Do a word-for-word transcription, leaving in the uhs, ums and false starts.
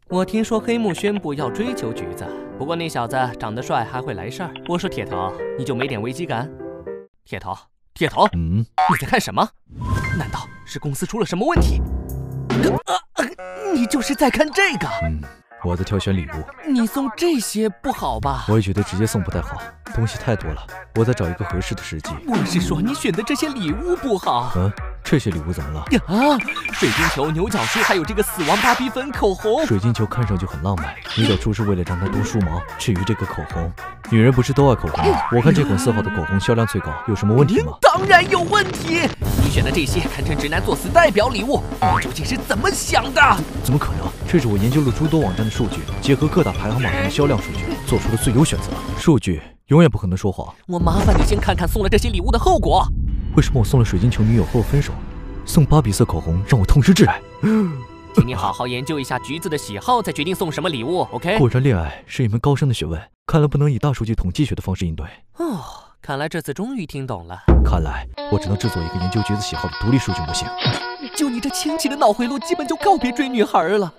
我听说黑木宣布要追求橘子，不过那小子长得帅，还会来事儿。我说铁头，你就没点危机感？铁头，铁头， 嗯， 你在看什么？难道是公司出了什么问题？啊啊！你就是在看这个？ 嗯，我在挑选礼物。 你送这些不好吧？ 我也觉得直接送不太好，东西太多了，我在找一个合适的时机。 我是说你选的这些礼物不好。 嗯。 这些礼物怎么了？ 呀，水晶球、牛角梳，还有这个死亡芭比粉口红。 水晶球看上去很浪漫，牛角梳是为了让它多梳毛。至于这个口红，女人不是都爱口红吗？我看这款色号的口红销量最高，有什么问题吗？ 当然有问题！你选的这些堪称直男作死代表礼物，你究竟是怎么想的？ 怎么可能？这是我研究了诸多网站的数据，结合各大排行榜上的销量数据，做出了最优选择。数据永远不可能说谎。 我麻烦你先看看送了这些礼物的后果。 为什么我送了水晶球女友和我分手？ 送芭比色口红让我痛失挚爱， 请你好好研究一下橘子的喜好，再决定送什么礼物。OK？ 果然，恋爱是一门高深的学问，看来不能以大数据统计学的方式应对。 哦，看来这次终于听懂了。 看来我只能制作一个研究橘子喜好的独立数据模型。 就你这清奇的脑回路，基本就告别追女孩了。